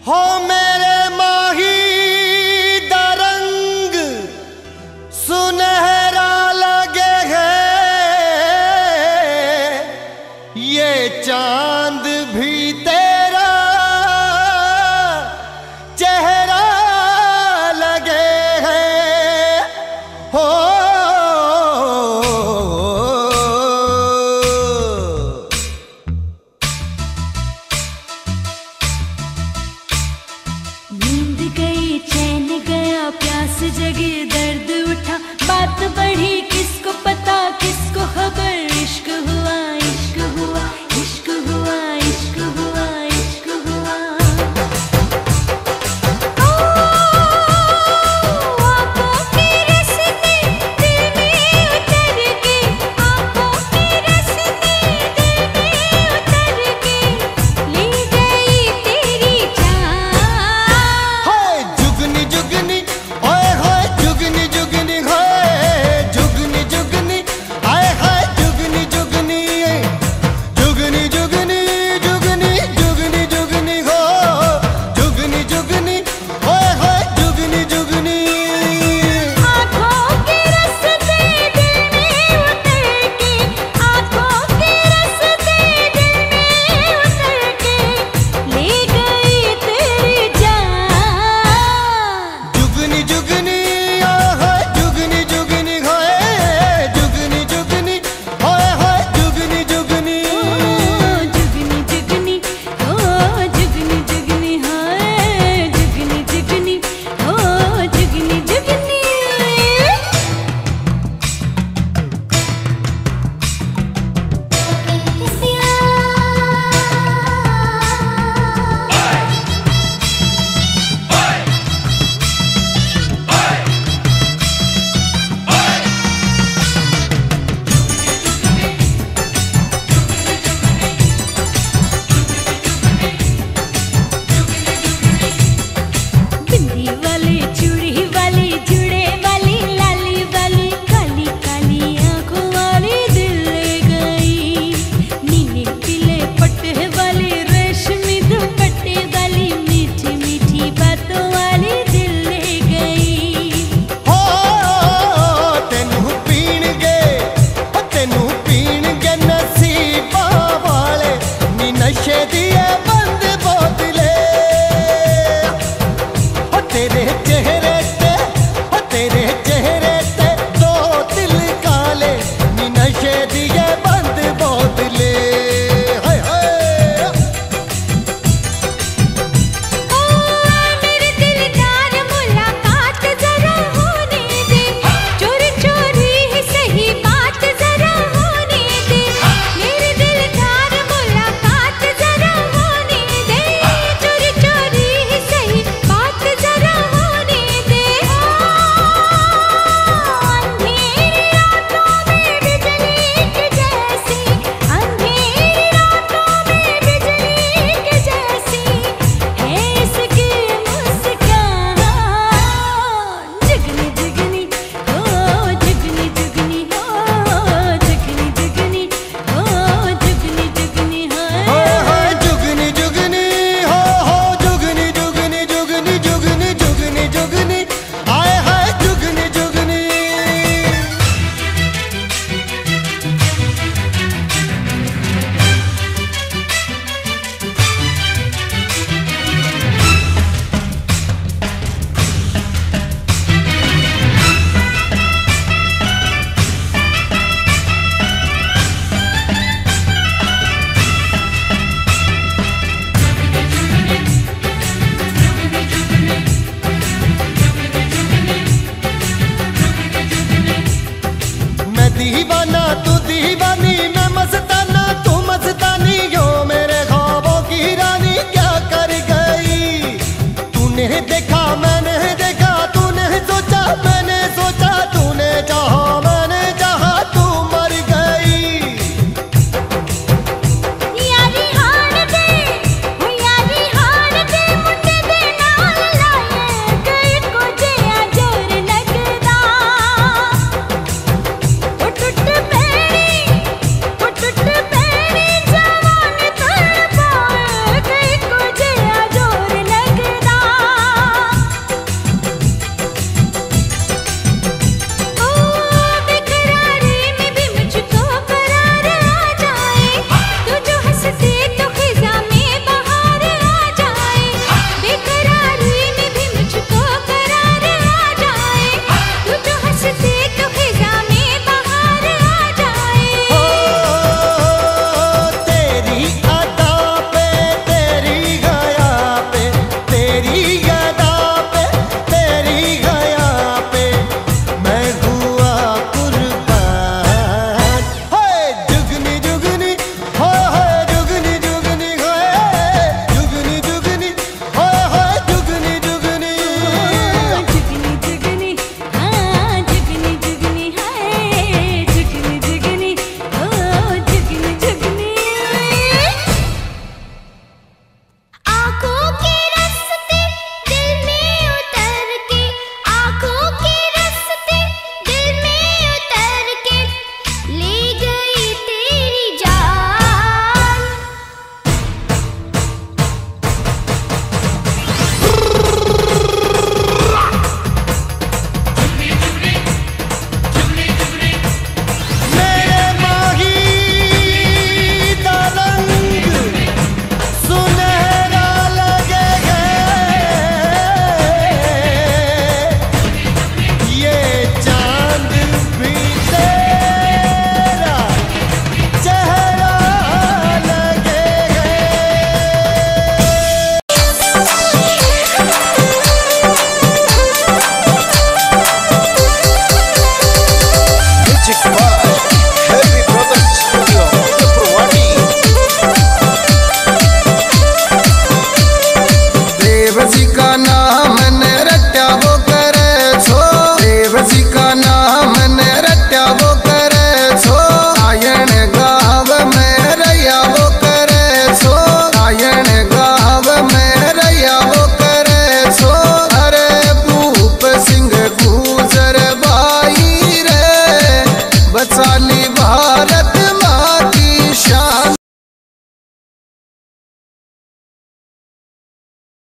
हो मेरे माही दरंग सुनहरा लगे है, ये चांद भी तेरा चेहरा लगे है। हो नींद गई चैन गया प्यास जगी दर्द उठा, बात बढ़ी किसको पता किसको खबर। इश्क हुआ इश्क हुआ इश्क हुआ इश्क हुआ इश्क हुआ। आँखों की रस्सी दिल में उतर के, आँखों की रस्सी दिल में उतर के, ले गई तेरी जान। जुगनी जुगनी ओए होए जुगनी जुगनी होए जुगनी जुगनी आए हाय जुगनी जुगनी जुगनी जुगनी जुगनी जुगनी जुगनी हो जुगनी जुगनी ओए होए जुगनी जुगनी। आँखों के रस्ते दिल में उतर के, आँखों के रस्ते दिल में उतर के, ले गई तेरी जान। जुगनी जुगनी ओए होए जुगनी जुगनी होए जुगनी जुगनी ओए होए जुगनी जुगनी। जुगनी जुगनी ओ जुगनी जुगनी हाय जुगनी जुगनी ओ जुगनी जुगनी। बिंदी वाली चूड़ी वाली जुड़े वाली लाली वाली, काली काली आंखों वाली दिल ले गई। नीले पीले पट्टे वाली रेशमी दुपट्टे वाली, मीठी मीठी बातों वाली दिल ले गई। हो तेनू पीण गे नसीबा वाले नी नशे दिए बंद बोतले। हो तेरे चेहरे ते दो दिल काले नी नशे दिए बंद बोतले। हाय हाय ओ मेरे दिलदार मुलाकात जरा होने दे, चोरी चोरी ही सही बात जरा होने दे। मेरे दिलदार मुलाकात जरा होने दे, चोरी चोरी ही सही बात जरा होने दे। अंधेरी रातों में बिजली के जैसी, अंधेरी रातों में बिजली के जैसी है इसकी मुस्कान। जुगनी जुगनी ओ जुगनी जुगनी ओ जुगनी जुगनी ओ जुगनी जुगनी हो हाय। जुगनी जुगनी हो जुगनी जुगनी जुगनी जुगनी जुगनी जुगनी आए हाय जुगनी जुगनी। मैं दीवाना तू दीवानी, मैं मस्ताना तू मस्तानी, यो मेरे ख्वाबों की रानी क्या कर गई। तूने देखा मैंने देखा, तूने सोचा मैंने सोचा, तूने चाहा मैंने चाहा, तू मर गई। यारी हार दे हो यारी हार दे, मुंडे दे नाल लाए गई को जिया जोर लगदा। ओ टुट पैरी जवान तड़ पाए गई को जिया जोर लगदा। बना